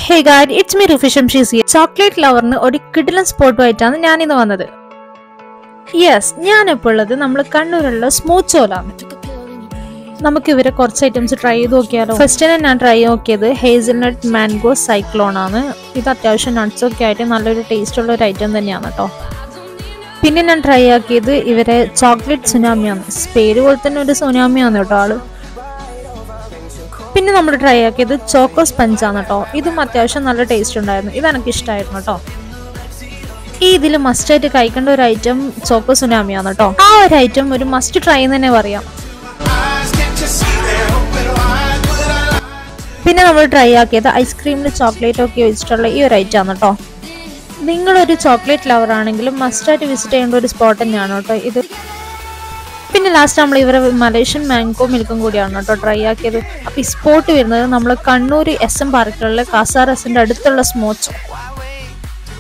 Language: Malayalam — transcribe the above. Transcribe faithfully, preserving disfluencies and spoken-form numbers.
Hey guys, it's me Rufisham She's here. Chocolate lover nu oru kidilan spot ആയിട്ടാണ് ഞാൻ ഇന്ന് വന്നത്. Yes, ഞാൻ ഇപ്പോൾ ഉള്ളത് നമ്മൾ കണ്ണൂരുള്ള സ്മൂച്ചോലാണ്. നമുക്ക് ഇവരെ കുറച്ച് ഐറ്റംസ് ട്രൈ ചെയ്ത് നോക്കിയാലോ. ഫസ്റ്റ് ഞാൻ ട്രൈ നോക്കിയത് ഹേസൽനട്ട് മാംഗോ സൈക്ലോൺ ആണ്. ഇത് അത്യാവശ്യം നട്ട്സ് ഒക്കെ ആയിട്ട് നല്ലൊരു ടേസ്റ്റ് ഉള്ള ഒരു ഐറ്റം തന്നെയാണ് കേട്ടോ. പിന്നെ ഞാൻ ട്രൈ ആക്കിയത് ഇവരെ ചോക്ലേറ്റ് സുനാമിയാണ്. പേര് പോലെ തന്നെ ഒരു സുനാമിയാണ് കേട്ടോ ആള്. പിന്നെ നമ്മൾ ട്രൈ ആക്കിയത് ചോക്കോ സ്പഞ്ച് ആണ് കേട്ടോ. ഇതും അത്യാവശ്യം നല്ല ടേസ്റ്റ് ഉണ്ടായിരുന്നു. ഇത് എനിക്ക് ഇഷ്ടമായിരുന്നു കേട്ടോ. ഈ ഇതിൽ മസ്റ്റായിട്ട് കഴിക്കേണ്ട ഒരു ഐറ്റം ചോക്കോ സുനാമിയാണ് കേട്ടോ. ആ ഒരു ഐറ്റം ഒരു മസ്റ്റ് ട്രൈ എന്ന് തന്നെ പറയാം. പിന്നെ നമ്മൾ ട്രൈ ആക്കിയത് ഐസ്ക്രീമിൽ ചോക്ലേറ്റ് ഒക്കെ വെച്ചിട്ടുള്ള ഈ ഒരു ഐറ്റം ആണ് കേട്ടോ. നിങ്ങളൊരു ചോക്ലേറ്റ് ലവർ ആണെങ്കിലും മസ്റ്റായിട്ട് വിസിറ്റ് ചെയ്യേണ്ട ഒരു സ്പോട്ട് തന്നെയാണ് കേട്ടോ ഇത്. പിന്നെ ലാസ്റ്റ് നമ്മൾ ഇവരെ മലേഷ്യൻ മാംഗോ മിൽക്കും കൂടിയാണ് കേട്ടോ ട്രൈ ആക്കിയത്. അപ്പോൾ ഈ സ്പോട്ട് വരുന്നത് നമ്മൾ കണ്ണൂർ എസ് എം പാർക്കിലുള്ള കാസാറസിൻ്റെ അടുത്തുള്ള സ്മോച്ചോ.